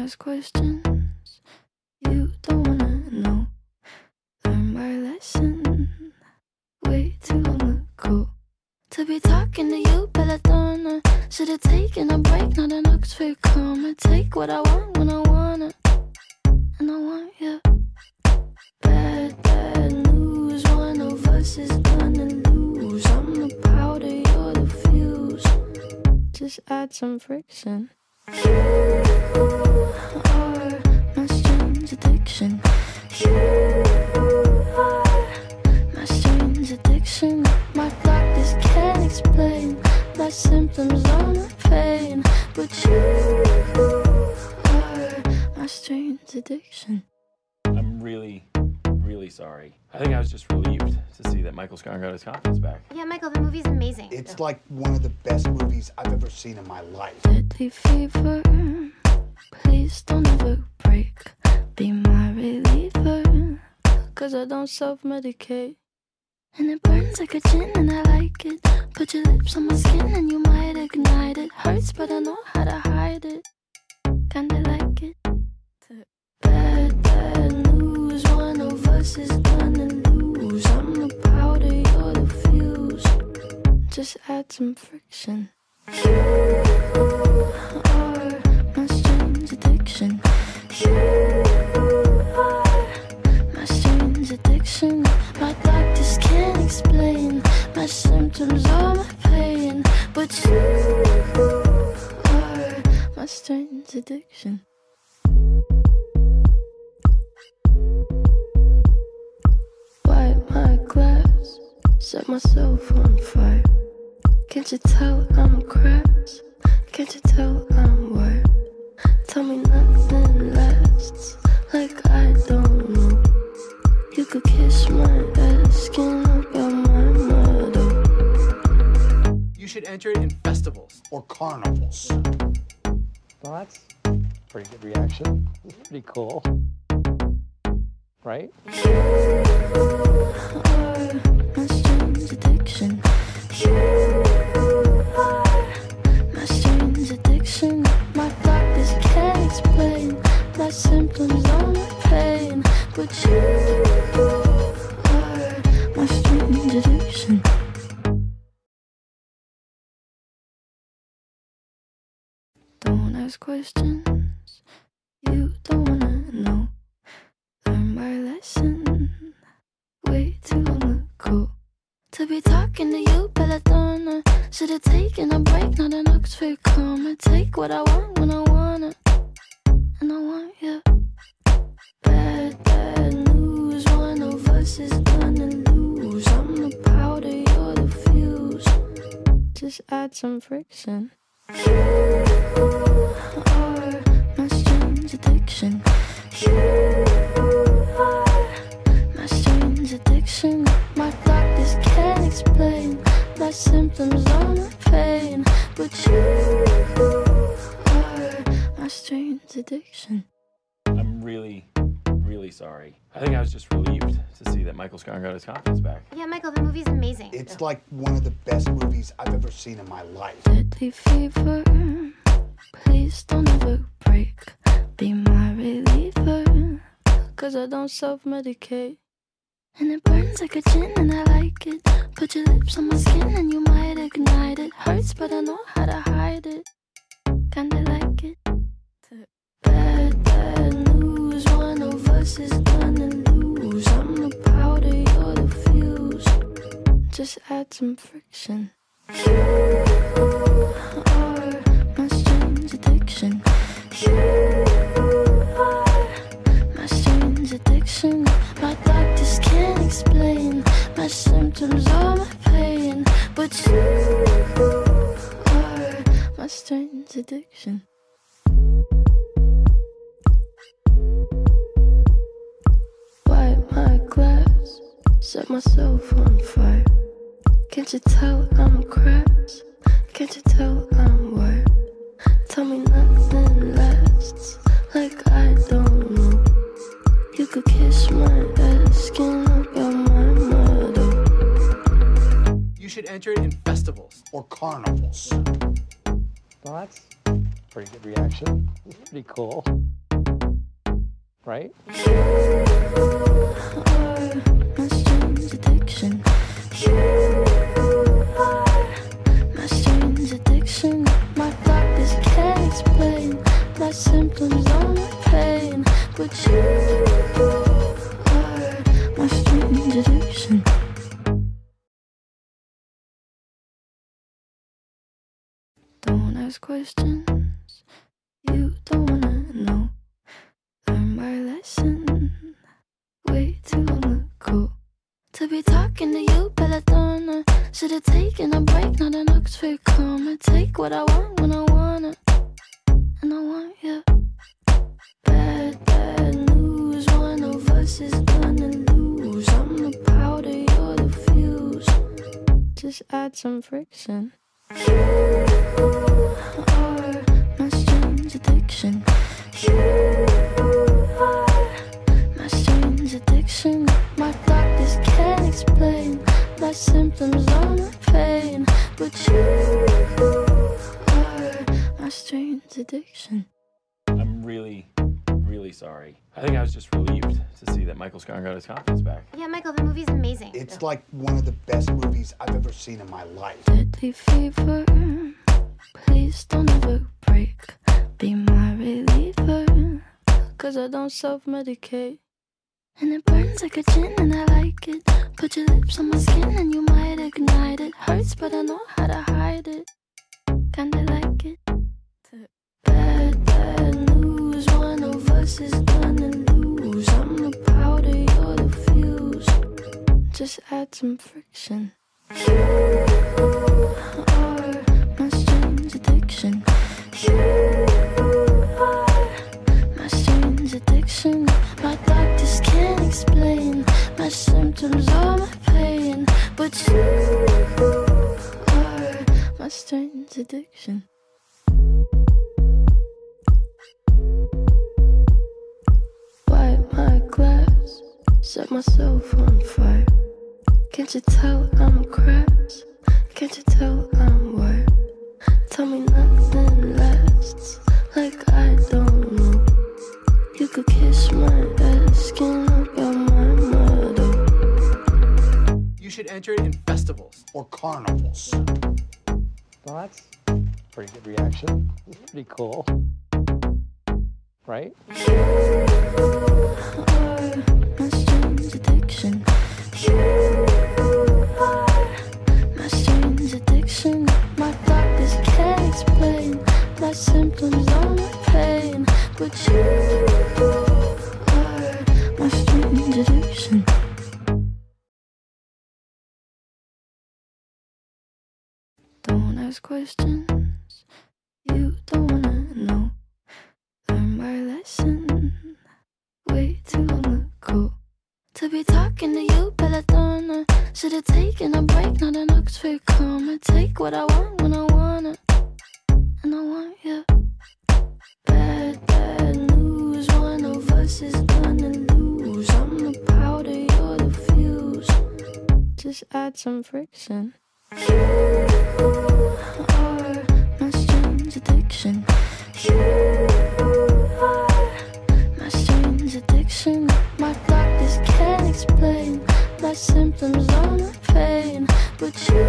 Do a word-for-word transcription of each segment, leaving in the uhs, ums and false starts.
ask questions you don't wanna know. Learn my lesson way too long ago. To be talking to you, Belladonna. Should've taken a break, not an Oxford comma. Take what I want when I wanna, and I want you. Bad, bad news, one of us is gonna lose. I'm the powder, you're the fuse. Just add some friction. You are my strange addiction. You are my strange addiction. My doctors can't explain my symptoms or my pain, but you are my strange addiction. I'm really, really sorry. I think I was just relieved to see that Michael Scott got his confidence back. Yeah, Michael, the movie's amazing. It's yeah. like one of the best movies I've ever seen in my life. Deadly fever, please don't ever break. Be my reliever, cause I don't self-medicate. And it burns like a gin and I like it. Put your lips on my skin and you might ignite it. Hurts but I know how to hide it. Kinda like it. Bad, bad news, one of us is gonna lose. I'm the powder, you're the fuse. Just add some friction. You are my strange addiction. You are my strange addiction. My doctors can't explain my symptoms or my pain, but you are my strange addiction. Wipe my glass, set myself on fire. Can't you tell I'm cracked? Can't you tell I'm wired? Tell me nothing lasts, like I don't know. You could kiss my ass, skin up on my motto. You should enter it in festivals. Or carnivals. Well, that's a pretty good reaction. It's pretty cool. Right? You are my strange addiction. You are my strange addiction. My doctors can't explain my symptoms or my pain, but you are my strange addiction. Don't ask questions you don't wanna know. Learn my lesson way too long ago. To be talking to you, Belladonna. Should've taken a break, not an Oxford comma. Take what I want when I wanna, and I want you. Bad, bad news, one of us is gonna lose. I'm the powder, you're the fuse. Just add some friction. You are my strange addiction. You are my strange addiction. My doctors can't explain my symptoms or my pain, but you are my strange addiction. I'm really, really sorry. I think I was just relieved to see that Michael Scott got his confidence back. Yeah, Michael, the movie's amazing. It's yeah. like one of the best movies I've ever seen in my life. Deadly fever, please don't ever break. Be my reliever, cause I don't self-medicate. And it burns like a gin and I like it. Put your lips on my skin and you might ignite it. Hurts but I know how to hide it. Kinda like it. Bad, bad news, one of us is gonna lose. I'm the powder, you're the fuse. Just add some friction. You are my strange addiction. You are my strange addiction. My doctors can't explain my symptoms or my pain, but you are my strange addiction. Wipe my glass, set myself on fire. Can't you tell I'm cracked? Can't you tell I'm wired? Tell me nothing lasts, like I don't know. You could kiss my ass, skin up on my motto. You should enter it in festivals. Or carnivals. Well, that's a pretty good reaction. It's pretty cool. right? You are my strange addiction. You are my strange addiction. My doctors can't explain my symptoms or my pain, but you are my strange addiction. Don't ask questions you don't wanna know. Learn my lesson way too long ago. To be talking to you, Belladonna. Should've taken a break, not an Oxford comma. Take what I want when I want it, and I want you. Bad, bad news. One of us is gonna lose. I'm the powder, you're the fuse. Just add some friction. You are my strange addiction. You are my strange addiction. My doctors can't explain my symptoms or my pain, but you are my strange addiction. I'm really, really sorry. I think I was just relieved to see that Michael Scott got his confidence back. Yeah, Michael, the movie's amazing. It's like one of the best movies I've ever seen in my life. Deadly fever, please don't ever break. Be my reliever, cause I don't self-medicate. And it burns like a gin and I like it. Put your lips on my skin and you might ignite it. Hurts but I know how to hide it. Kinda like it. Bad, bad news. One of us is gonna lose. I'm the powder, you're the fuse. Just add some friction. You are my strange addiction. You are my strange addiction. My doctors can't explain my symptoms or my pain, but you are my strange addiction. Wipe my glass, set myself on fire. Can't you tell I'm cracked? Can't you tell I'm wired? Tell me nothing lasts, like I don't know. You could kiss my ass, skin up your my motto. You should enter it in festivals. Or carnivals. Well, that's a pretty good reaction. It's pretty cool. Right? You are my strange addiction. You are my strange addiction. My doctors can't explain my symptoms or my pain, but you are my strange addiction. Don't ask questions you don't wanna know. Learn my lesson way too long ago. To be talking to you, Belladonna. Should've taken a break, not an Oxford comma. Take what I want when I want it, and I want you. Bad, bad news. One of us is gonna lose. I'm the powder, you're the fuse. Just add some friction. You are my strange addiction. You are my strange addiction. My doctors can't explain my symptoms or my pain, but you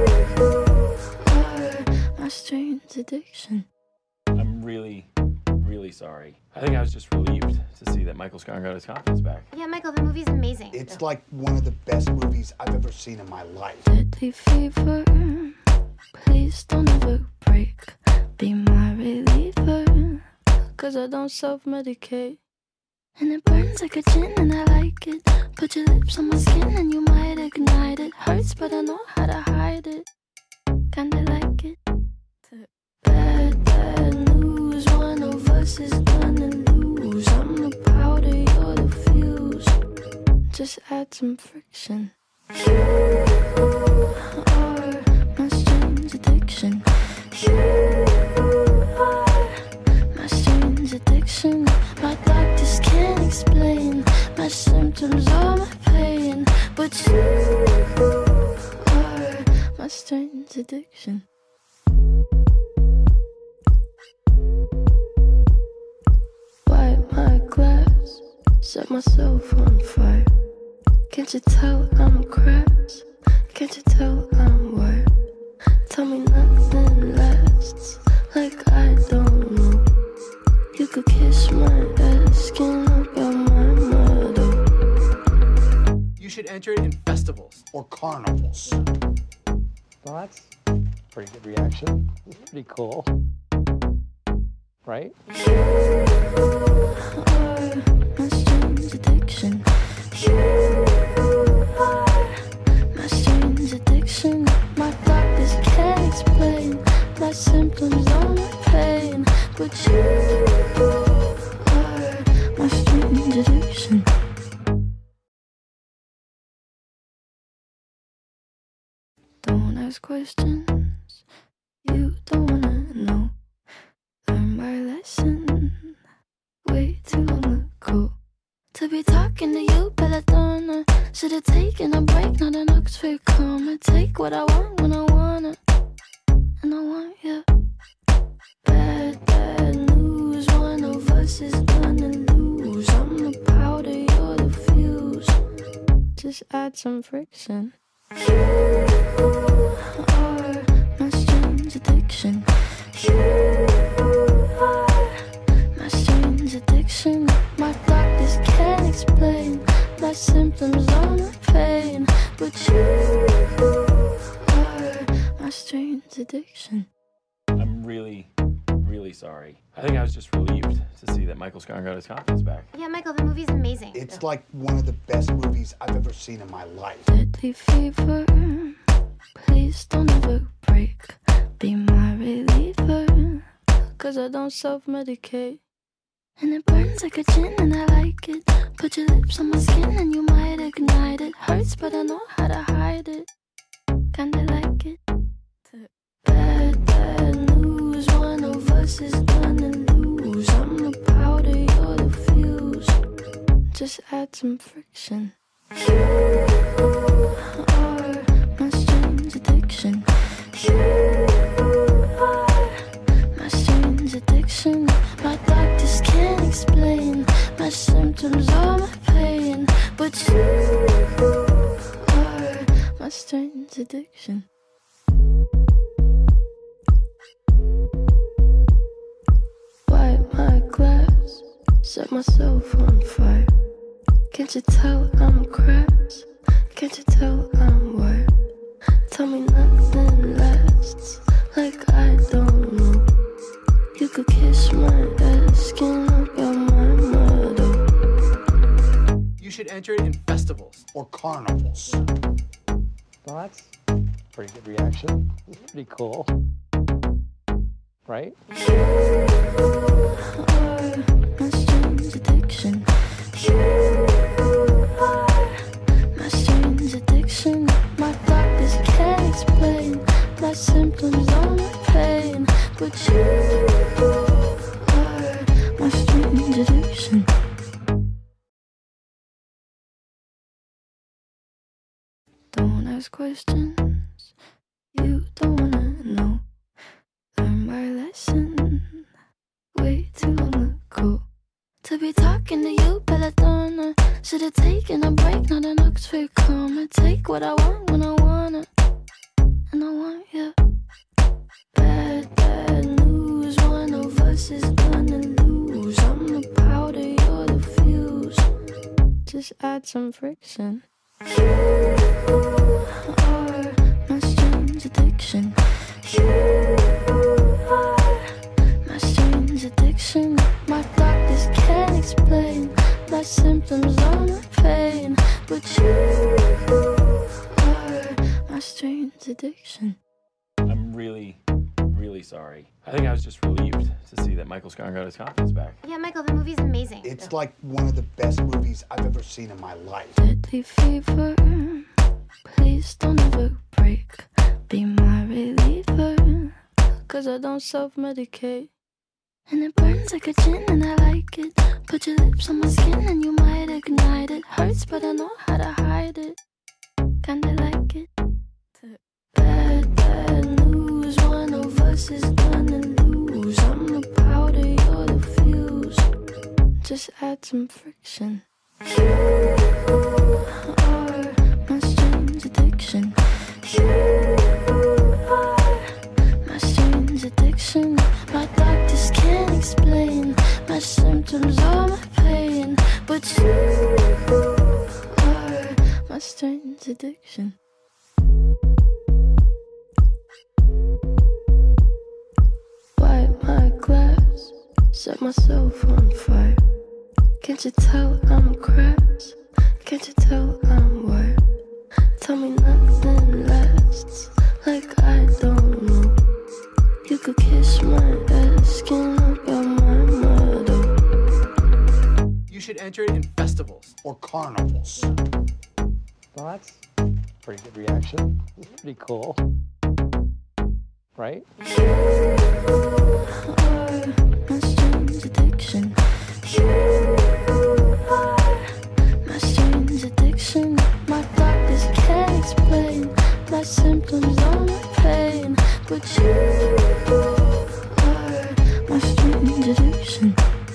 are my strange addiction. I'm really, really sorry. I think I was just relieved to see that Michael Scott got his confidence back. Yeah, Michael, the movie's amazing. It's like one of the best movies I've ever seen in my life. Deadly fever, please don't ever break. Be my reliever, cause I don't self-medicate. And it burns like a gin and I like it. Put your lips on my skin and you might ignite it. Hurts but I know how to hide it. Kinda like it. Bad, bad news. One of us is gonna lose. I'm the powder, you're the fuse. Just add some friction. You are my strange addiction. You are my strange addiction. My doctors can't explain my symptoms or my pain, but you are my strange addiction. Wipe my glass, set myself on fire. Can't you tell I'm cracked? Can't you tell I'm wired? Tell me nothing lasts, like I don't know. You could kiss my ass, skin up your my motto. You should enter it in festivals. Or carnivals. Well, that's a pretty good reaction. It's pretty cool. Right? You are my strange addiction. You are my strange addiction. My doctors can't explain my symptoms or my pain, but you are my strange addiction. Don't ask questions you don't wanna know. Learn my lesson way too long ago. To be talking to you, Belladonna. Should've taken a break, not an Oxford comma. Take what I want when I want it, and I want you. Bad, bad news. One of us is gonna lose. I'm the powder, you're the fuse. Just add some friction. You are my strange addiction. You are my strange addiction. My doctors can't explain my symptoms or my pain, but you are my strange addiction. I'm really, really sorry. I think I was just relieved to see that Michael Scott got his confidence back. Yeah, Michael, the movie's amazing. It's like one of the best movies I've ever seen in my life. Deadly fever, please don't ever break. Be my reliever, cause I don't self-medicate. And it burns like a gin and I like it. Put your lips on my skin and you might ignite it. Hurts but I know how to hide it. Kinda like it. Bad, bad news. One of us is gonna lose. I'm the powder, you're the fuse. Just add some friction. You are my strange addiction. You are my strange addiction. My doctors can't explain my symptoms or my pain, but you are my strange addiction. Wipe my glass, set myself on fire. Can't you tell I'm cracked? Can't you tell I'm wired? Tell me nothing lasts, like I don't know. You could kiss my ass, skin up your my motto. You should enter it in festivals. Or carnivals. Well, that's a pretty good reaction. It's pretty cool. Right? You are my strange addiction. You are my strange addiction. My doctors can't explain my symptoms or my pain, but you are my strange addiction. Don't ask questions you don't wanna know. Learn my lesson way too long ago. To be talking to you, Belladonna. Should've taken a break, not an Oxford comma. Take what I want when I want it, and I want you. Bad, bad news. One of us is gonna lose. I'm the powder, you're the fuse. Just add some friction. You are my strange addiction. You are my strange addiction. My doctors can't explain my symptoms or my pain, but you are my strange addiction. I'm really, really sorry. I think I was just relieved to see that Michael Scott got his confidence back. Yeah, Michael, the movie's amazing. It's like one of the best movies I've ever seen in my life. Deadly fever, please don't ever break. Be my reliever, cause I don't self-medicate. And it burns like a gin and I like it. Put your lips on my skin and you might ignite it. Hurts but I know how to hide it. Kinda like it. Bad, bad news. One of us is gonna lose. I'm the powder, you're the fuse. Just add some friction. You are my strange addiction. You are my strange addiction. My doctors can't explain my symptoms or my pain, but you are my strange addiction. Wipe my glass, set myself on fire. Can't you tell I'm cracked? Can't you tell I'm wired? Tell me nothing lasts, like I don't know. You could kiss my ass, skin up out my motto. You should enter it in festivals. Or carnivals. Well, that's a pretty good reaction. It's pretty cool. Right? You are my strange addiction. You are my strange addiction. My doctors can't explain my symptoms or my pain, but you are my strange addiction.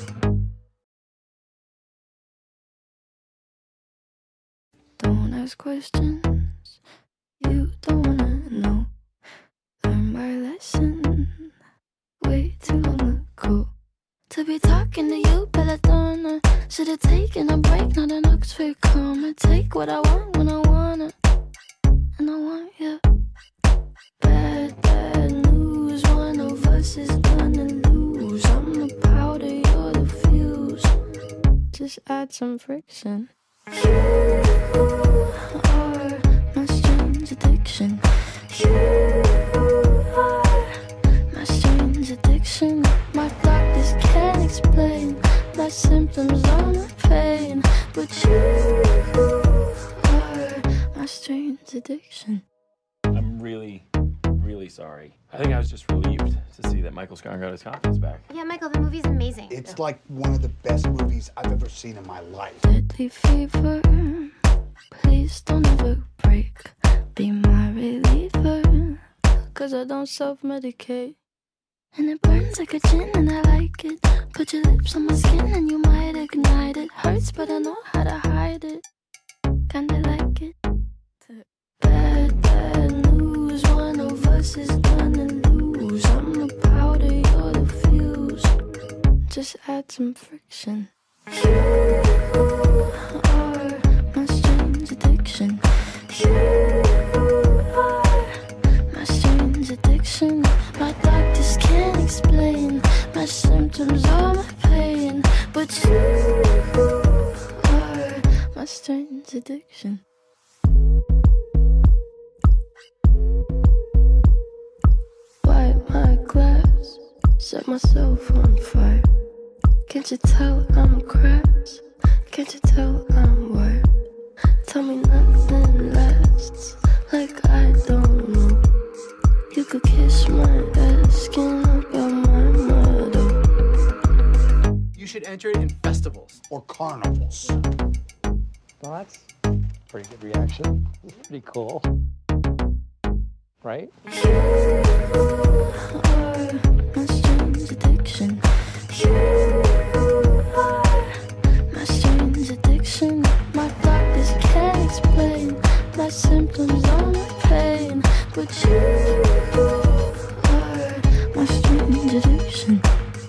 Don't ask questions you don't wanna know. Learn my lesson way too long ago. To be talking to you, Belladonna. Should've taken a break, not an Oxford comma. Take what I want when I want it, and I want you. Bad, bad news, one of us is gonna lose. I'm the powder, you're the fuse. Just add some friction. You are my strange addiction. You are my strange addiction. My doctors can't explain my symptoms or my pain, but you are my strange addiction. I'm really, really sorry. I think I was just relieved to see that Michael Scott got his confidence back. Yeah, Michael, the movie's amazing. It's like one of the best movies I've ever seen in my life. Deadly fever, please don't ever break. Be my reliever, cause I don't self-medicate. And it burns like a gin and I like it. Put your lips on my skin and you might ignite it. Hurts but I know how to hide it. Kinda like it. Bad, bad news, one of us is gonna lose. I'm the powder, you're the fuse. Just add some friction. You are my strange addiction. You are my strange addiction. My doctors can't explain my symptoms or my pain, but you are my strange addiction. Wipe my glass, set myself on fire. Can't you tell I'm cracked? Can't you tell I'm wired? Tell me nothing lasts, like I don't know. You could kiss my ass, skin up out my motto. You should enter it in festivals. Or carnivals. Well, that's a pretty good reaction. It's pretty cool. Right? You are my strange addiction. You are my strange addiction. My doctors can't explain my symptoms or my pain, but you are my strange addiction.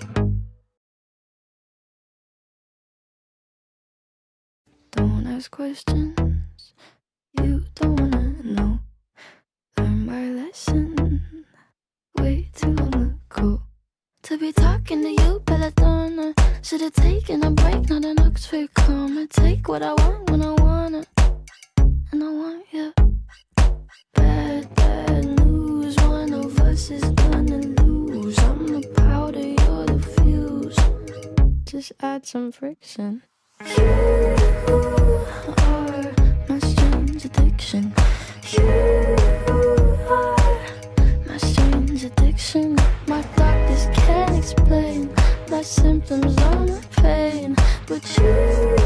Don't ask questions you don't wanna know. Learn my lesson way too long ago. To be talking to you, Belladonna. Should've taken a break, not an Oxford comma. Take what I want when I want it, and I want you. Bad, bad news, one of us is gonna lose. I'm the powder, you're the fuse. Just add some friction. You are my strange addiction. You are my strange addiction. My doctors can't explain my symptoms or my pain, but you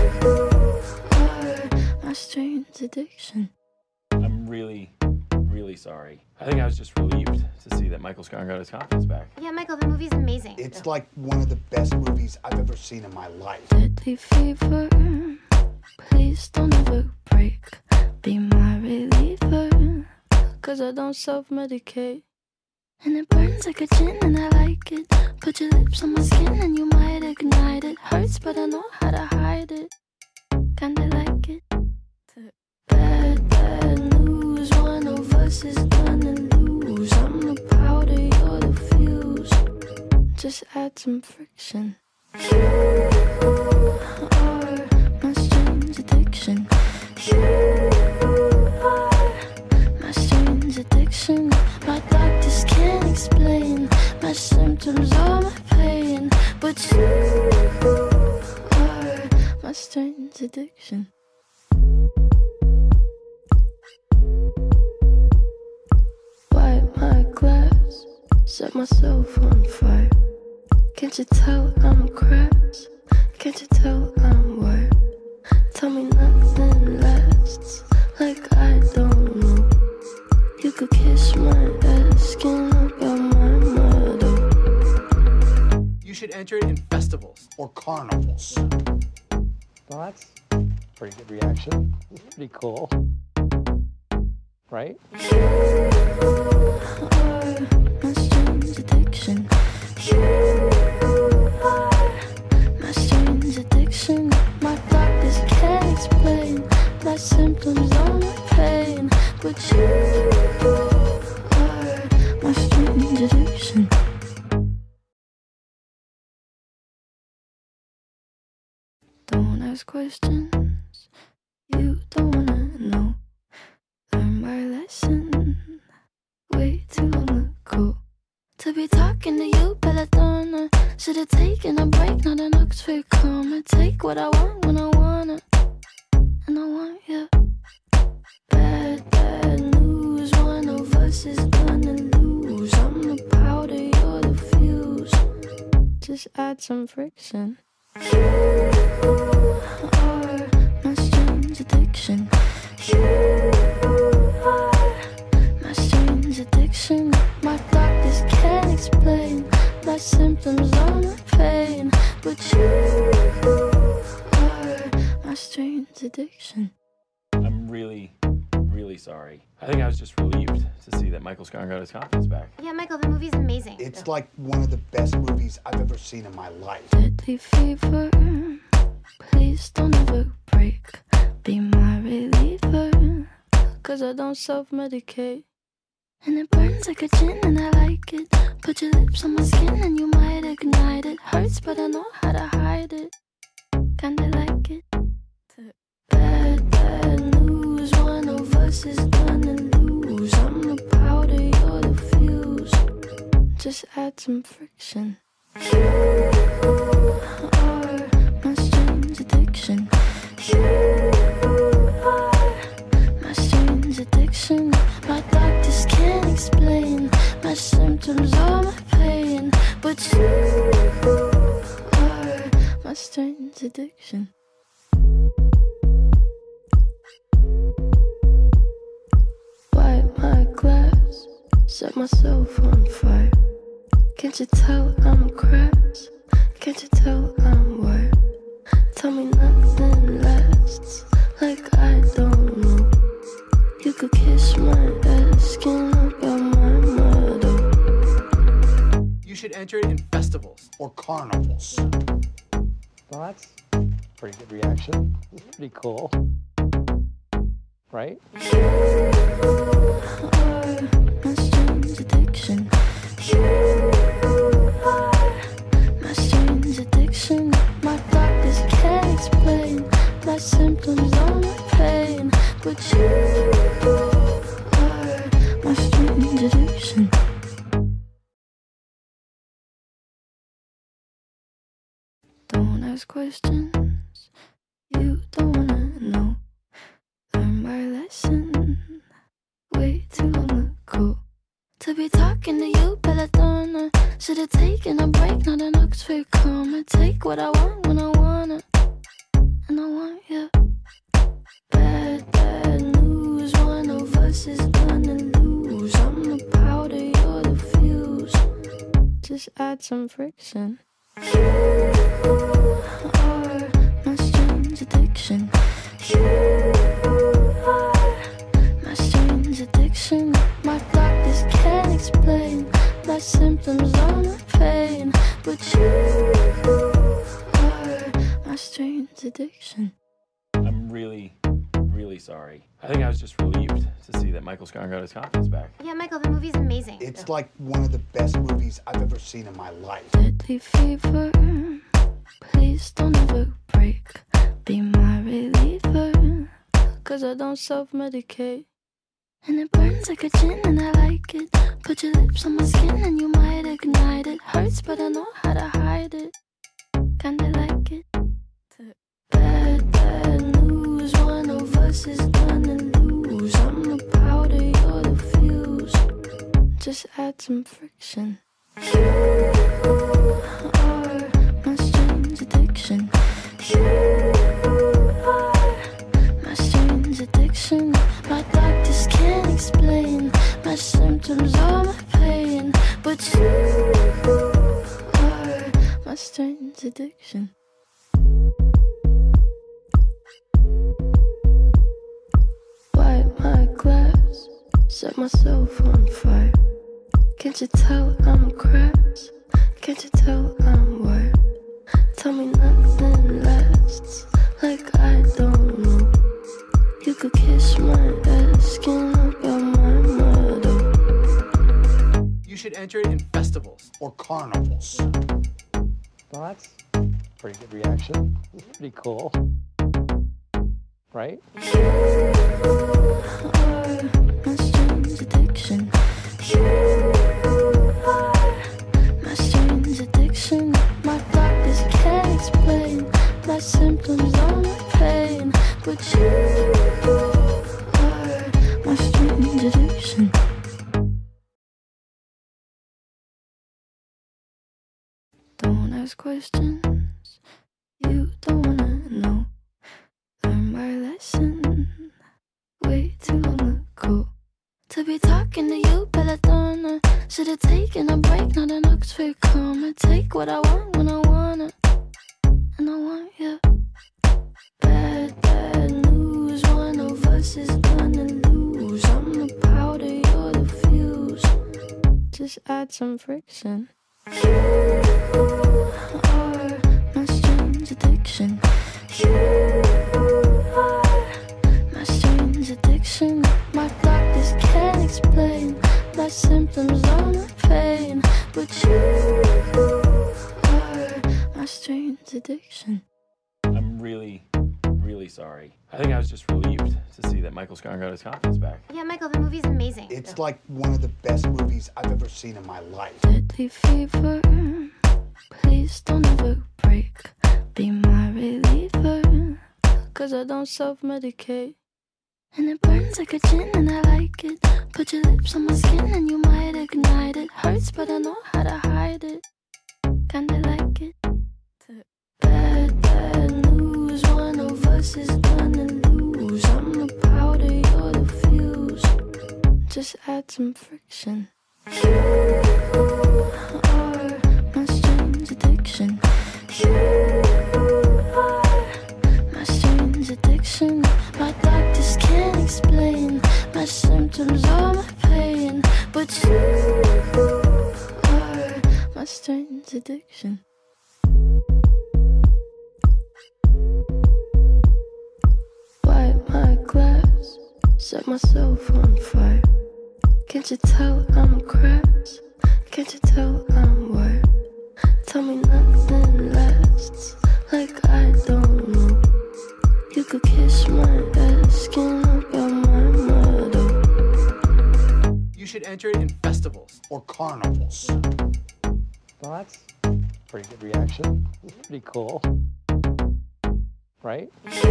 are my strange addiction. I'm really, really sorry. I think I was just relieved to see that Michael Scott got his confidence back. Yeah, Michael, the movie's amazing. It's like one of the best movies I've ever seen in my life. Deadly fever, Please don't ever break. Be my reliever, cause I don't self-medicate. And it burns like a gin and I like it. Put your lips on my skin and you might ignite it. Hurts but I know how to hide it. Kinda like it. Bad, bad news. One of us is gonna lose. I'm the powder, you're the fuse. Just add some friction. You are my strange addiction. You are my strange addiction. My doctors can't explain my symptoms or my pain, but you are my strange addiction. Wipe my glass, set myself on fire. Can't you tell I'm cracked? Can't you tell I'm wired? Tell me nothing lasts, like I don't know. You could kiss my ass, skin up on my motto. You should enter it in festivals. Or carnivals. Well, that's a pretty good reaction. It's pretty cool. Right? You are my strange addiction. You are my strange addiction. My doctors can't explain my symptoms or my pain, but you are my strange addiction. Don't ask questions you don't wanna know. Learn my lesson way too long ago. To be talking to you, Belladonna. Should've taken a break, not an Oxford comma. Take what I want when I wanna, and I want you. Bad, bad news. One of us is gonna lose. I'm the powder, you're the fuse. Just add some friction. You are my strange addiction. You are my strange addiction. My doctors can't explain my symptoms or my pain, but you are my strange addiction. I'm really, really sorry. I think I was just relieved to see that Michael Scott got his confidence back. Yeah, Michael, the movie's amazing. It's like one of the best movies I've ever seen in my life. Deadly fever, please don't ever break. Be my reliever, cause I don't self-medicate. And it burns like a gin and I like it. Put your lips on my skin and you might ignite it. Hurts but I know how to hide it. Kinda like it. Bad, bad news. One of us is gonna lose. I'm the powder, you're the fuse. Just add some friction. You are my strange addiction. You are my strange addiction. My doctors can't explain my symptoms or my pain, but you are my strange addiction. Wipe my glass, set myself on fire. Can't you tell I'm cracked? Can't you tell I'm wired? Tell me nothing lasts, like I don't know. You could kiss my ass, skin up on my motto. You should enter it in festivals. Or carnivals. Well, that's a pretty good reaction. It's pretty cool. Right? You are my strange addiction. You are my strange addiction. My doctors can't explain my symptoms or my pain, but you are my strange addiction. Don't ask questions you don't wanna know. Learn my lesson way too long ago. To be talking to you, Belladonna. Should've taken a break, not an Oxford comma. Take what I want when I wanna, and I want you. Bad, bad news. One of us is gonna lose. I'm the powder, you're the fuse. Just add some friction. You are my strange addiction. strange addiction. I'm really, really sorry. I think I was just relieved to see that Michael Scott got his confidence back. Yeah, Michael, the movie's amazing. It's like one of the best movies I've ever seen in my life. Deadly fever, please don't ever break. Be my reliever, cause I don't self-medicate. And it burns like a gin and I like it. Put your lips on my skin and you might ignite it. Hurts but I know how to hide it. Kinda like it. Bad, bad news, one of us is gonna lose. I'm the powder, you're the fuse. Just add some friction. You are my strange addiction. You are my strange addiction. My doctors can't explain my symptoms or my pain, but you are my strange addiction. Wipe my glass, set myself on fire. Can't you tell I'm cracked? Can't you tell I'm wired? Tell me nothing lasts, like I don't know. You could kiss my ass, skin about my motto. You should enter it in festivals. Or carnivals. Well, that's a pretty good reaction. It's pretty cool. Right? You are my strange addiction. You are my strange addiction. My doctors can't explain my symptoms or my pain, but you are my strange addiction. Don't ask questions you don't wanna know. Learn my lesson way too long ago. To be talking to you, Belladonna. Should've taken a break, not an Oxford comma. Take what I want when I wanna, and I want you. Bad, bad news, one of us is gonna lose. I'm the powder, you're the fuse. Just add some friction. You are my strange addiction. You are my strange addiction. My doctors can't explain my symptoms or my pain, but you are my strange addiction. I'm really, really sorry. I think I was just relieved to see that Michael Scott got his confidence back. Yeah, Michael, the movie's amazing. It's like one of the best movies I've ever seen in my life. Deadly fever, please don't ever break. Be my reliever, cause I don't self-medicate. And it burns like a gin and I like it. Put your lips on my skin and you might ignite it. Hurts but I know how to hide it. Kinda like it. Bad, bad news, one of us is gonna lose. I'm the powder, you're the fuse. Just add some friction. You are my strange addiction. You are my strange addiction. My doctors can't explain my symptoms or my pain, but you are my strange addiction. Wipe my glass, set myself on fire. Can't you tell I'm cracked? Can't you tell I'm wired? Tell me nothing lasts, like I don't know. You could kiss my ass, skin about my motto. You should enter it in festivals. Or carnivals. Well, that's a pretty good reaction. It's pretty cool. Right? You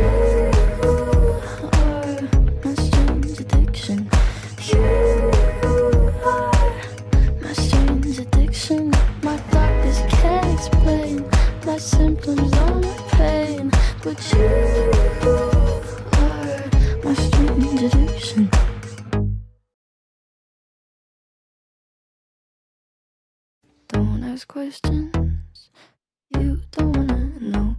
are my strange addiction. You are my strange addiction. My doctors can't explain my symptoms or my pain, but you are my strange addiction. Don't ask questions you don't wanna know.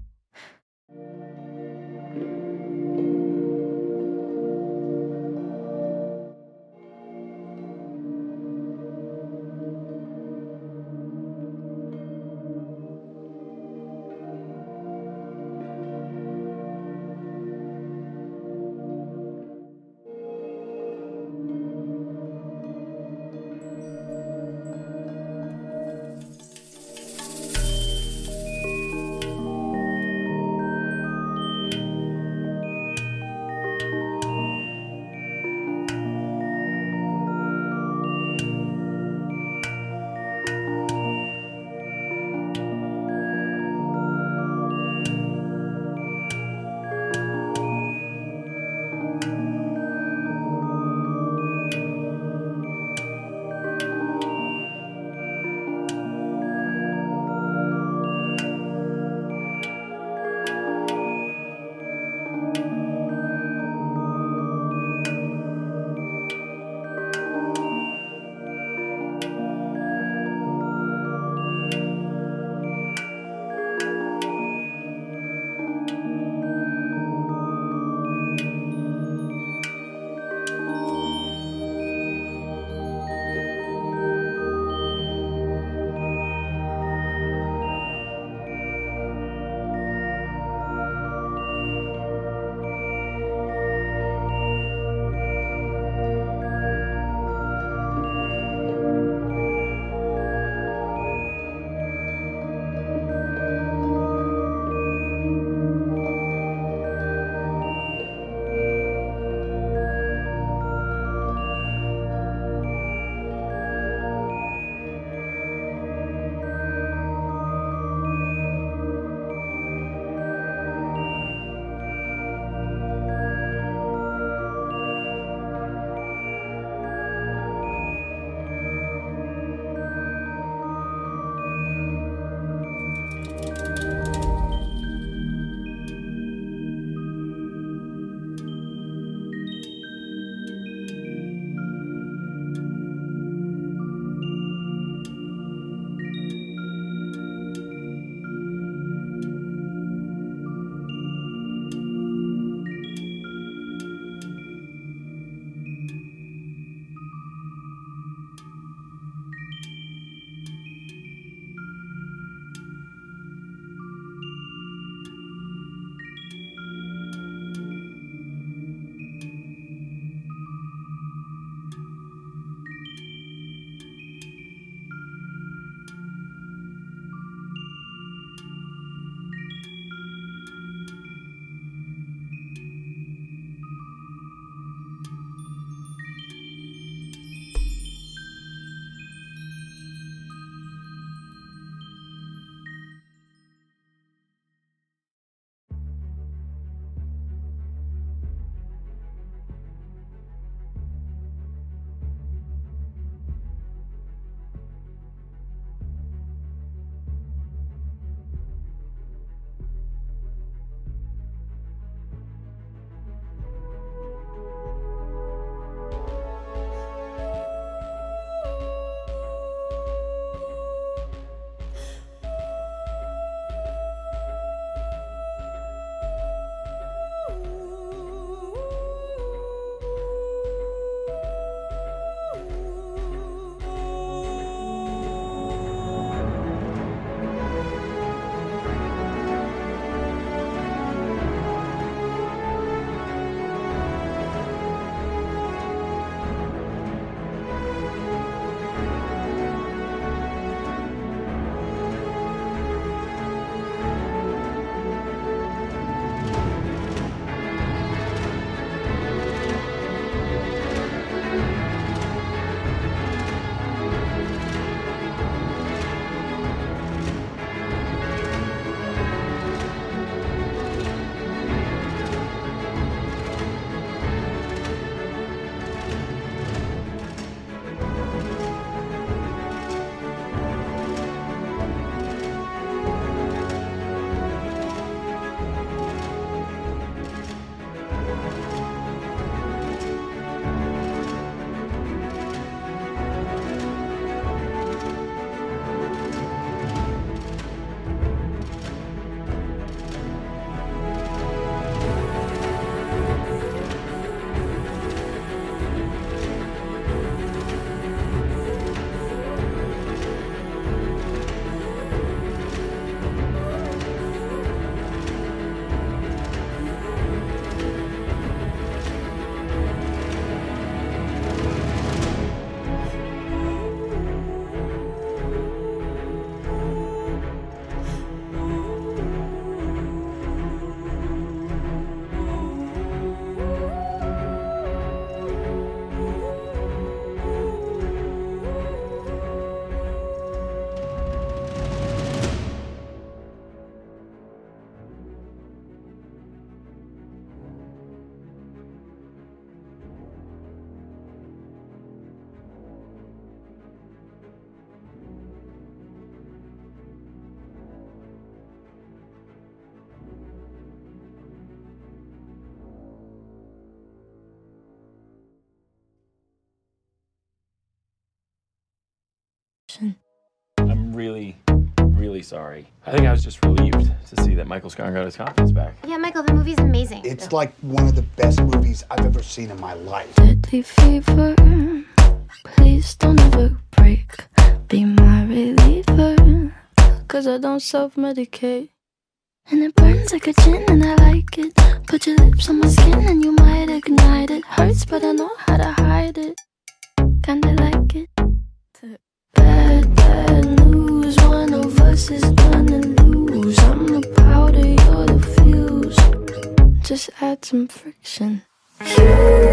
addiction. I'm really, really sorry. I think I was just relieved to see that Michael Scarn got his confidence back. Yeah, Michael, the movie's amazing. It's like one of the best movies I've ever seen in my life. Deadly fever, please don't ever break. Be my reliever, cause I don't self-medicate. And it burns like a gin and I like it. Put your lips on my skin and you might ignite it. Hurts but I know how to hide it. Kinda like it. Bad, bad news, one of us is gonna lose. I'm the powder, you're the fuse. Just add some friction. You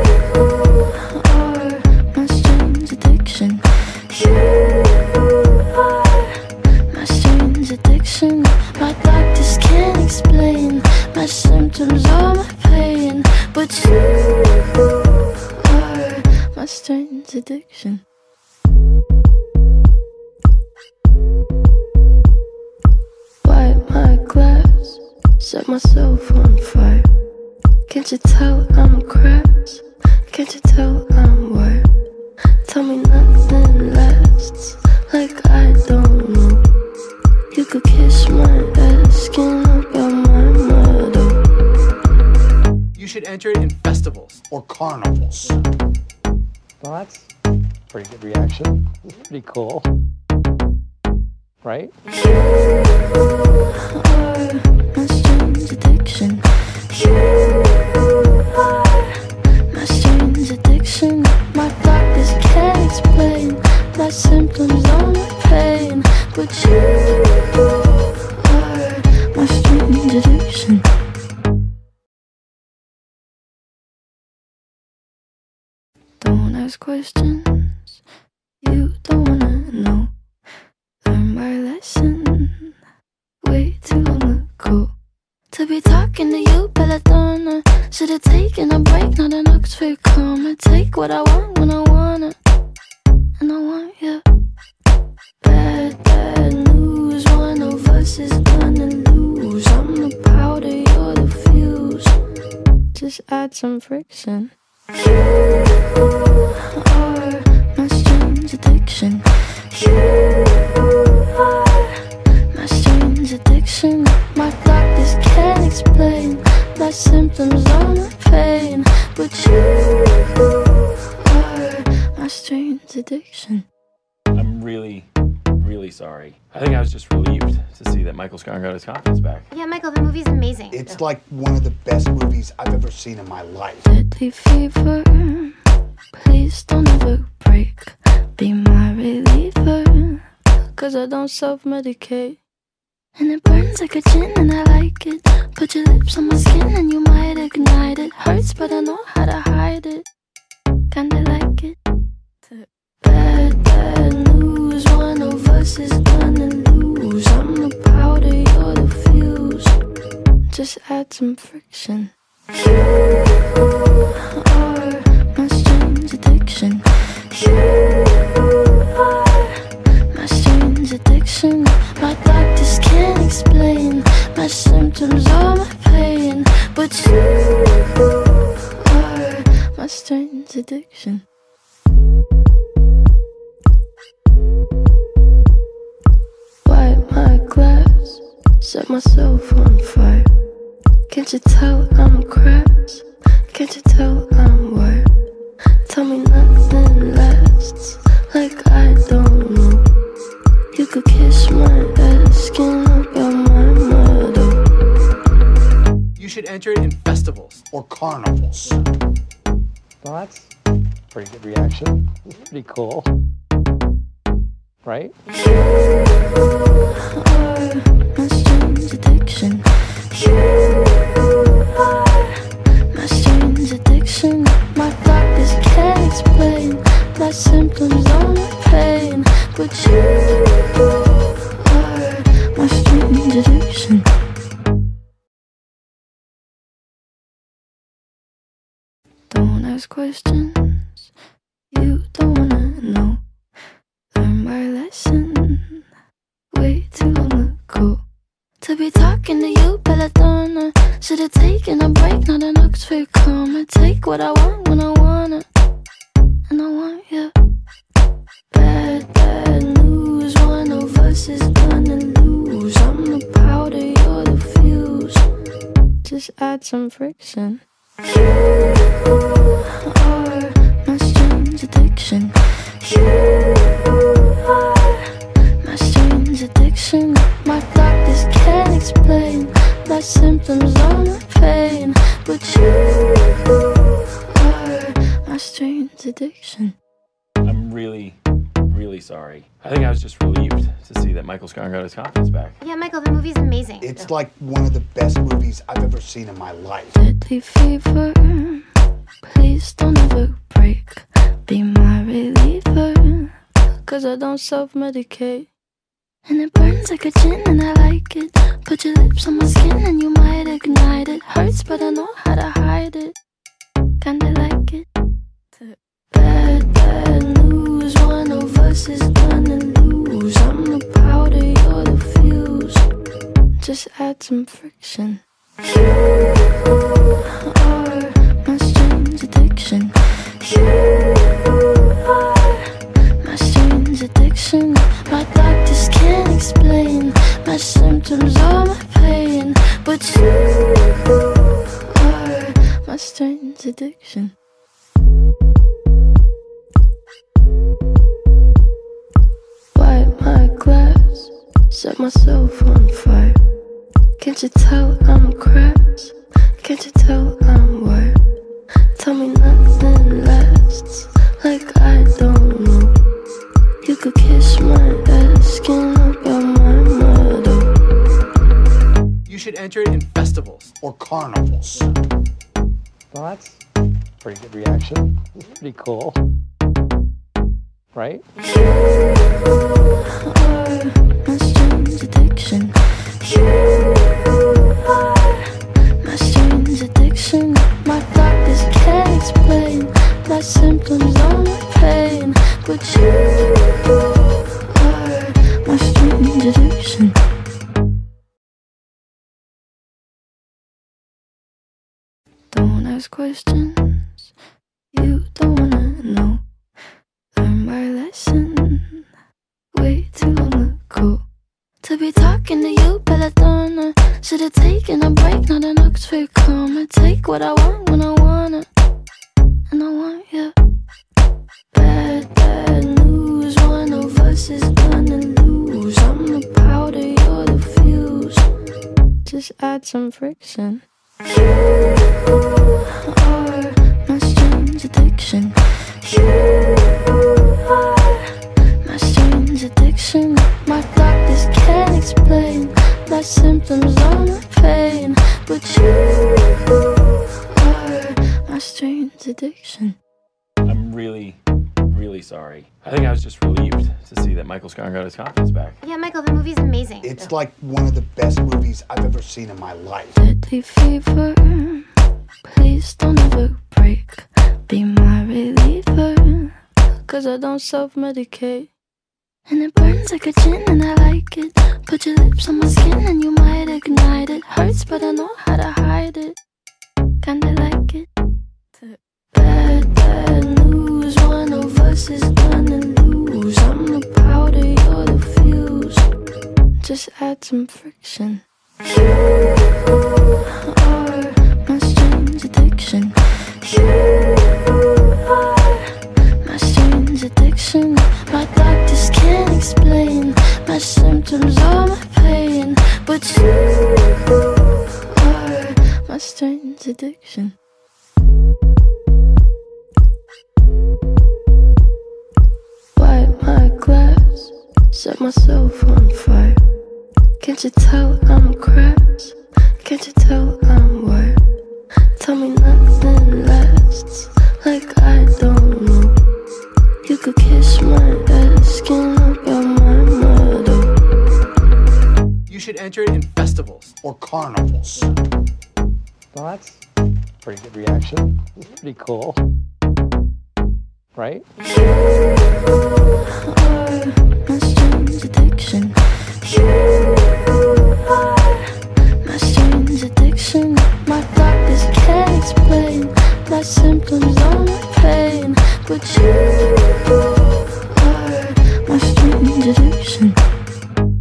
are my strange addiction. You are my strange addiction. My doctors can't explain my symptoms or my pain, but you are my strange addiction. Wipe my glass, set myself on fire. Can't you tell I'm cracked? Can't you tell I'm wired? Tell me nothing lasts, like I don't know. You could kiss my ass, skin up on my motto. You should enter it in festivals. Or carnivals. Well, that's a pretty good reaction. It's pretty cool. Right? You are my strange addiction. You are my strange addiction. My doctors can't explain my symptoms or my pain, but you are my strange addiction. Don't ask questions you don't wanna know. Learn my lesson way too long ago. To be talking to you, Belladonna. Should've taken a break, not an Oxford comma. Take what I want when I want it, and I want you. Bad, bad news, one of us is gonna lose. I'm the powder, you're the fuse. Just add some friction. You are my strange addiction. You are my strange addiction. My doctors can't explain my symptoms or my pain, but you are my strange addiction. I'm really, really sorry. I think I was just relieved to see that Michael Scarn got his confidence back. Yeah, Michael, the movie's amazing. It's like one of the best movies I've ever seen in my life. Deadly fever, please don't ever break. Be my reliever, cause I don't self-medicate. And it burns like a gin and I like it. Put your lips on my skin and you might ignite it. Hurts but I know how to hide it. Kinda like it. Bad, bad news, one of us is gonna lose. I'm the powder, you're the fuse. Just add some friction. You are my strange addiction. You are my strange addiction. My doctors can't explain my symptoms or my pain, but you are my strange addiction. Wipe my glass, set myself on fire. Can't you tell I'm cracked? Can't you tell I'm wired? Tell me nothing lasts, like I don't know. You could kiss my ass, skin up on my motto. You should enter it in festivals. Or carnivals. Well, that's a pretty good reaction. It's pretty cool. Right? You are my strange addiction. You are my strange addiction. My doctors can't explain my symptoms or my pain, but you are my strange addiction. Don't ask questions you don't wanna know. Learn my lesson way too long ago. To be talking to you, Belladonna. Should've taken a break, not an Oxford comma. Take what I want when I want it, and I want you. Bad, bad news. us is gonna lose. I'm the powder, you're the fuse. Just add some friction. You are my strange addiction. You are my strange addiction. My doctors can't explain my symptoms or my pain, but you are my strange addiction. I'm really, really sorry. I think I was just relieved to see that Michael Scarn got his confidence back. Yeah, Michael, the movie's amazing. It's like one of the best movies I've ever seen in my life. Deadly fever, please don't ever break. Be my reliever, cause I don't self-medicate. And it burns like a gin and I like it. Put your lips on my skin and you might ignite it. Hurts but I know how to hide it. Kinda like it. Bad, bad news, one of us is gonna lose. I'm the powder, you're the fuse. Just add some friction. You are my strange addiction. You are my strange addiction. My doctors can't explain my symptoms or my pain, but you are my strange addiction. Wipe my glass, set myself on fire. Can't you tell I'm cracked? Can't you tell I'm wired? Tell me nothing lasts, like I don't know. You could kiss my ass, skin up your my motto. You should enter it in festivals. Or carnivals. Well, that's a pretty good reaction. It's pretty cool. Right? You are my strange addiction. You are my strange addiction. My doctors can't explain my symptoms or my pain, but you are my strange addiction. Don't ask questions you don't wanna know. Learn my lesson way too long ago. To be talking to you, Belladonna. Should've taken a break, not an Oxford comma. Take what I want when I want it, and I want you. Bad, bad news, one of us is gonna lose. I'm the powder, you're the fuse. Just add some friction. You are my strange addiction. You are my strange addiction. My doctors can't explain my symptoms or my pain, but you are my strange addiction. I'm really, really sorry. I think I was just relieved to see that Michael Scarn got his confidence back. Yeah, Michael, the movie's amazing. It's like one of the best movies I've ever seen in my life. Deadly fever, please don't ever break. Be my reliever, cause I don't self-medicate. And it burns like a gin and I like it. Put your lips on my skin and you might ignite it. Hurts but I know how to hide it. Kinda like it. Bad, bad news, one of us is gonna lose. I'm the powder, you're the fuse. Just add some friction. You are my strange addiction. You are my strange addiction. My doctors can't explain my symptoms or my pain, but you are my strange addiction. Wipe my glass, set myself on fire. Can't you tell I'm cracked? Can't you tell I'm wired? Tell me nothing lasts, like I don't know. You could kiss my ass, skin up your my motto. You should enter it in festivals. Or carnivals. Well, that's a pretty good reaction. It's pretty cool. Right? You are my strange addiction. You are my strange addiction. My doctors can't explain my symptoms or my pain, but you are my strange addiction.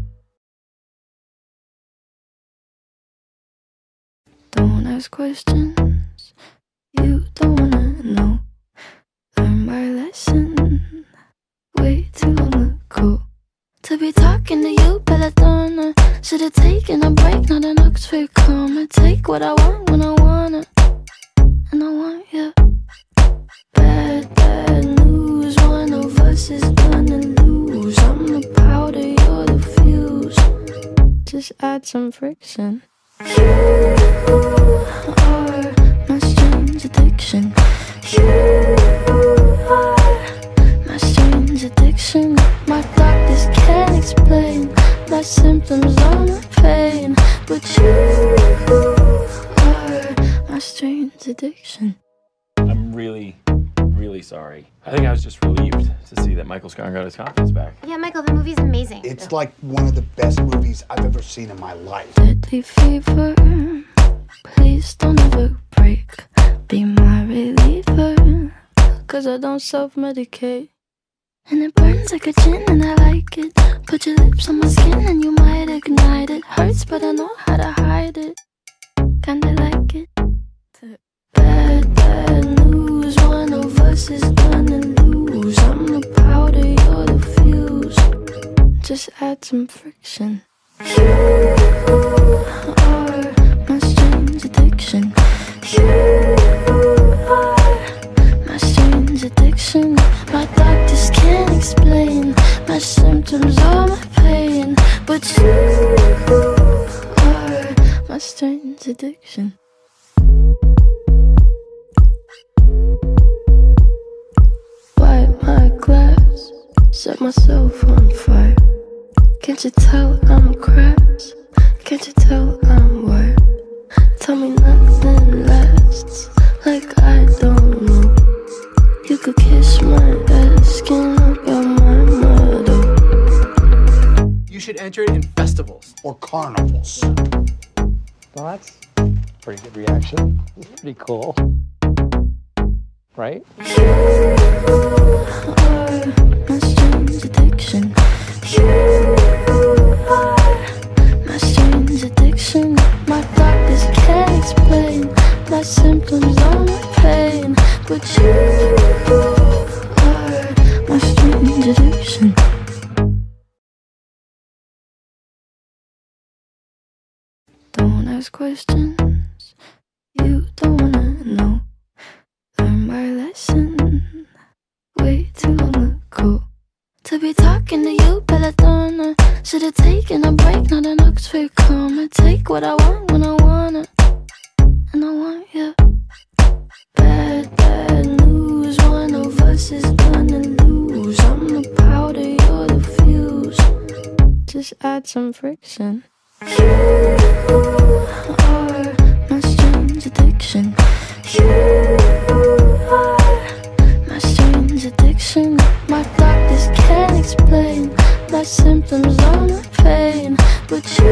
ask questions you don't wanna know. Learn my lesson way too long ago. To be talking to you, Belladonna. Should've taken a break, not an Oxford comma. Take what I want when I wanna, and I want you. Bad, bad news, one of us is gonna lose. I'm the powder, you're the fuse. Just add some friction. You are my strange addiction. You are my strange addiction. My doctors can't explain my symptoms or my pain, but you are my strange addiction. I'm really, really sorry. I think I was just relieved to see that Michael Scott got his confidence back. Yeah, Michael, the movie's amazing. It's like one of the best movies I've ever seen in my life. Deadly fever, please don't ever break. Be my reliever, cause I don't self-medicate. And it burns like a gin and I like it. Put your lips on my skin and you might ignite it. Hurts but I know how to hide it. Kinda like it. Bad, bad news, one of us is gonna lose. I'm the powder, you're the fuse. Just add some friction. You are my strange addiction. You are my strange addiction. My doctors can't explain my symptoms or my pain, but you are my strange addiction. Wipe my glass, set myself on fire. Can't you tell I'm cracked? Can't you tell I'm wired? Tell me nothing lasts, like I don't know. You could kiss my ass, skin up your my motto. You should enter it in festivals. Or carnivals. Well, that's a pretty good reaction. It's pretty cool. Right? You are my strange addiction. You are my strange addiction. My doctors can't explain my symptoms or my pain, but you are my strange addiction. Don't ask questions you don't wanna know. Learn my lesson way too long ago. To be talking to you, Belladonna. Should've taken a break, not an Oxford comma. Take what I want when I wanna, and I want you. Bad, bad news, one of us is gonna lose. I'm the powder, you're the fuse. Just add some friction. You are my strange addiction. You are my strange addiction. My doctors can't explain my symptoms or my pain, but you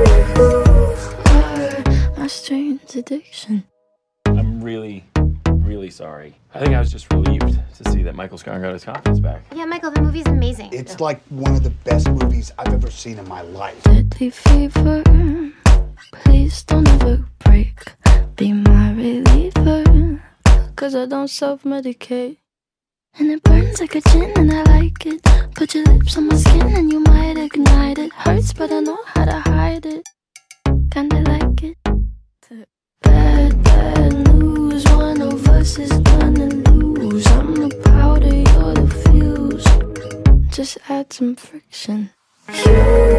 are my strange addiction. I'm really, really sorry. I think I was just relieved to see that Michael Scott got his confidence back. Yeah, Michael, the movie's amazing. It's like one of the best movies I've ever seen in my life. Deadly fever, please don't ever break. Be my reliever, cause I don't self-medicate. And it burns like a gin and I like it. Put your lips on my skin and you might ignite it. Hurts but I know how to hide it. Kinda like it. Bad, bad news, one of us is gonna lose. I'm the powder, you're the fuse. Just add some friction. You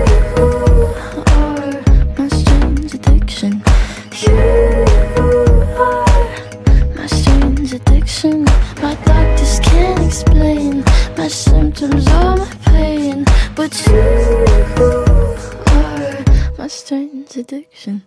are my strange addiction. You are my strange addiction. My doctors can't explain my symptoms or my pain, but you are my strange addiction.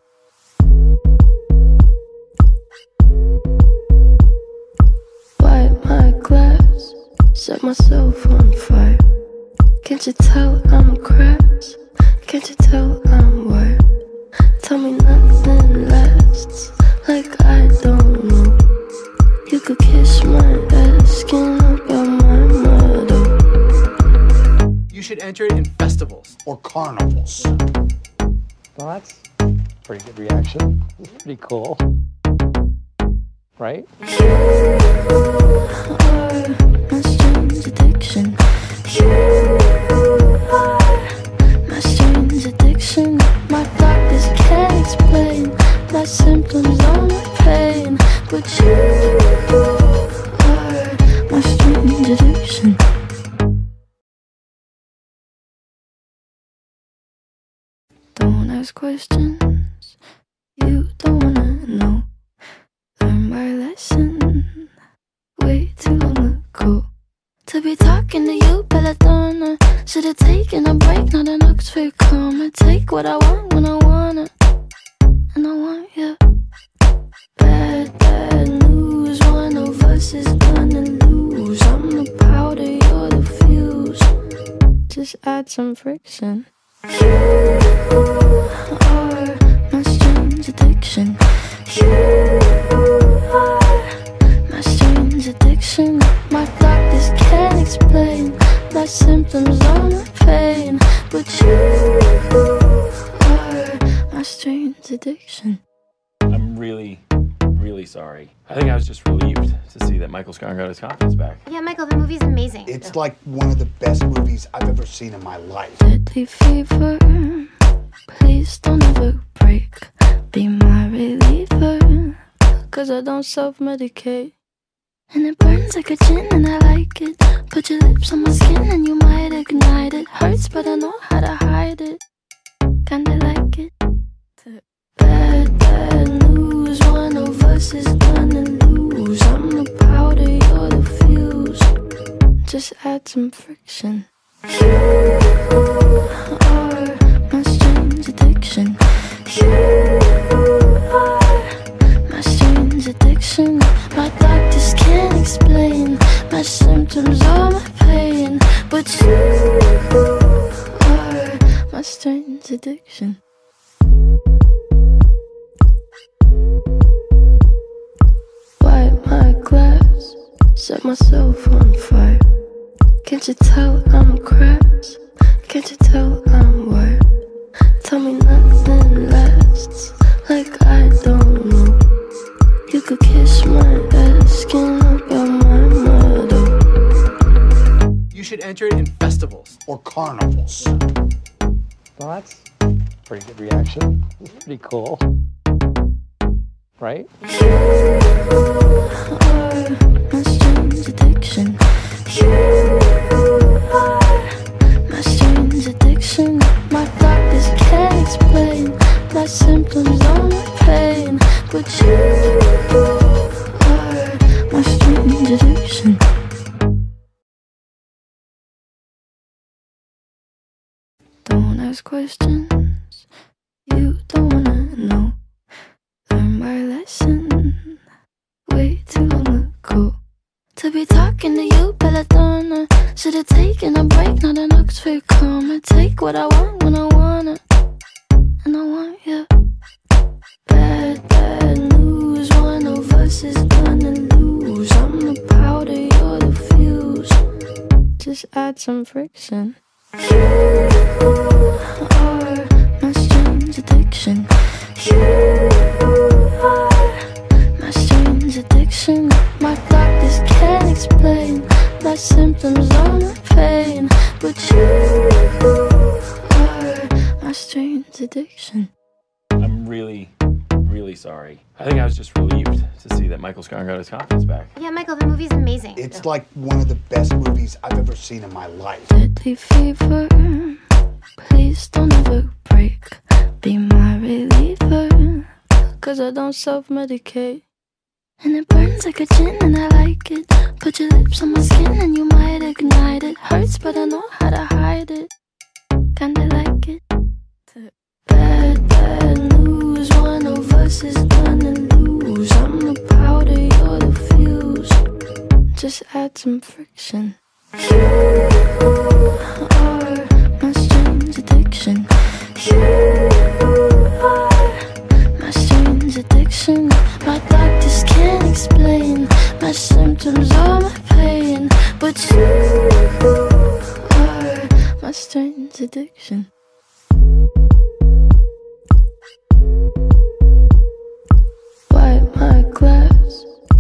Wipe my glass, set myself on fire. Can't you tell I'm cracked? Can't you tell I'm wired? Tell me nothing lasts, like I don't know. You could kiss my ass, skin up your my motto. You should enter it in festivals. Or carnivals. Well, that's pretty good reaction. Pretty cool. Right? You are my strange addiction. You are my strange addiction. My doctors can't explain my symptoms or my pain, but you are my strange addiction. Don't ask questions you don't wanna know. Learn my lesson way too long ago. To be talking to you, Belladonna. Should've taken a break, not an Oxford comma. Take what I want when I wanna, and I want you. Bad, bad news, one of us is gonna lose. I'm the powder, you're the fuse. Just add some friction. You are my strange addiction. You are my strange addiction. My doctors can't explain my symptoms or my pain, but you are my strange addiction. I'm really, really sorry. I think I was just relieved to see that Michael Scott got his confidence back. Yeah, Michael, the movie's amazing. It's like one of the best movies I've ever seen in my life. Deadly fever, please don't ever break. Be my reliever, cause I don't self-medicate. And it burns like a gin and I like it. Put your lips on my skin and you might ignite it. Hurts but I know how to hide it. Kinda like it. Bad, bad news, one of us is gonna lose. I'm the powder, you're the fuse. Just add some friction. You are my strange addiction. You are my strange addiction. My doctors can't explain my symptoms or my pain, but you are my strange addiction. Wipe my glass, set myself on fire. Can't you tell I'm cracked? Can't you tell I'm wired? Tell me nothing lasts, like I don't know. You could kiss my ass, skin up out my motto. You should enter it in festivals. Or carnivals. Well, that's pretty good reaction. Pretty cool. Right? You are my strange addiction. You are my strange addiction. My doctors can't explain my symptoms or my pain, but you are my strange addiction. Don't ask questions you don't wanna know. Learn my lesson way too long ago. To be talking to you, Belladonna. Should've taken a break, not an Oxford comma. Take what I want when I wanna, and I want you. Bad, bad news, one of us is gonna lose. I'm the powder, you're the fuse. Just add some friction. You are my strange addiction. You are my strange addiction. My doctors can't explain my symptoms or my pain, but you are my strange addiction. I'm really, really sorry. I think I was just relieved to see that Michael Scott got his confidence back. Yeah, Michael, the movie's amazing. It's like one of the best movies I've ever seen in my life. Deadly fever, please don't ever break. Be my reliever, cause I don't self-medicate. And it burns like a gin and I like it. Put your lips on my skin and you might ignite it. Hurts but I know how to hide it. Kinda like it. Bad, bad news, one of us is gonna lose. I'm the powder, you're the fuse. Just add some friction. You are my strange addiction. You are my strange addiction. My doctors can't explain my symptoms or my pain, but you are my strange addiction.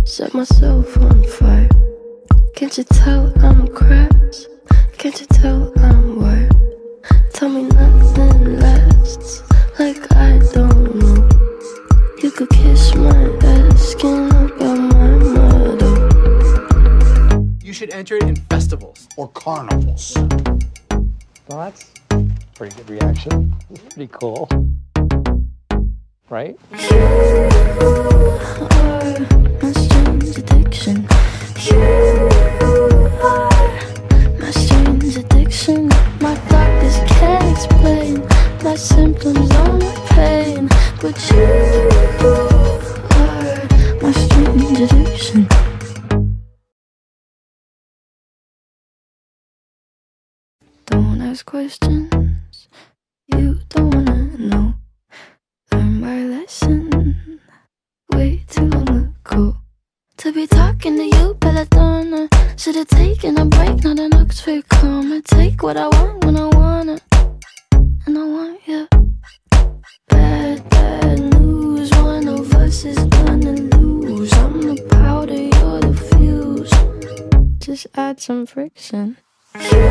set myself on fire. Can't you tell I'm cracked? Can't you tell I'm wired? Tell me nothing lasts, like I don't know. You could kiss my ass, skin about my motto. You should enter it in festivals. Or carnivals. Well, that's a pretty good reaction. It's pretty cool. Right? You are my strange addiction. You are my strange addiction. My doctors can't explain my symptoms or my pain, but you are my strange addiction. Don't ask questions you don't wanna know. Learn my lesson way too long ago. To be talking to you, Belladonna. Should've taken a break, not an Oxford comma. Take what I want when I want it, and I want you. Bad, bad news. One of us is gonna lose. I'm the powder, you're the fuse. Just add some friction. You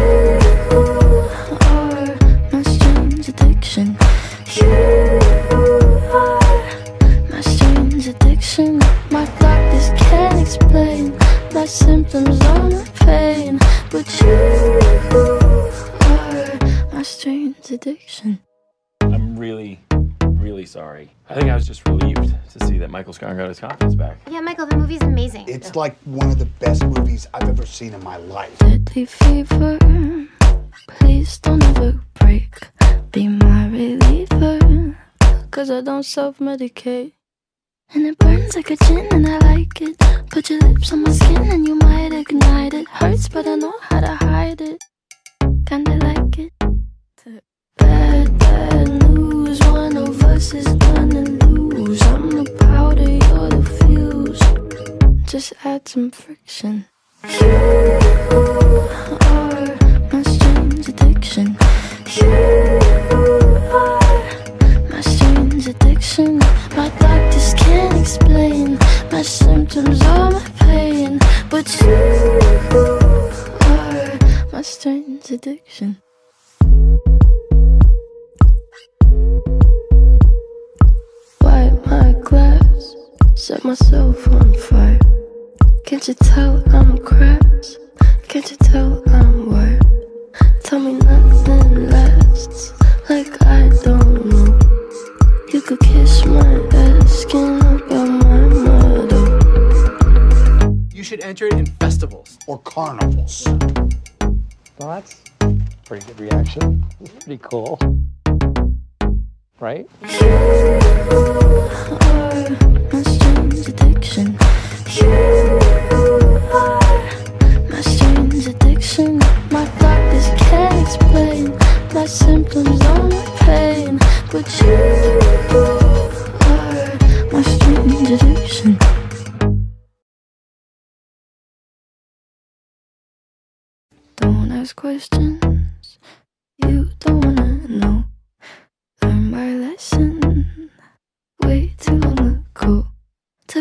are my strange addiction. You are my strange addiction. My doctors can't explain my symptoms or my pain, but you are my strange addiction. I'm really, really sorry. I think I was just relieved to see that Michael Scott got his confidence back. Yeah, Michael, the movie's amazing. It's like one of the best movies I've ever seen in my life. Deadly fever, please don't ever break. Be my reliever, cause I don't self-medicate. And it burns like a gin and I like it. Put your lips on my skin and you might ignite it. Hurts but I know how to hide it. Kinda like it. Bad, bad news. One of us is gonna lose. I'm the powder, you're the fuse. Just add some friction. You are my strange addiction. You are my strange addiction. My doctors can't explain my symptoms or my pain, but you are my strange addiction. Wipe my glass, set myself on fire. Can't you tell I'm cracked? Can't you tell I'm wired? Tell me nothing lasts, like I don't know. You could kiss my ass, skin about my motto. You should enter it in festivals. Or carnivals. Well, that's a pretty good reaction. It's pretty cool. Right? You are my strange addiction. You are my strange addiction. My doctors can't explain my symptoms or my pain, but you are my strange addiction. Don't ask questions you don't wanna know. Learn my lesson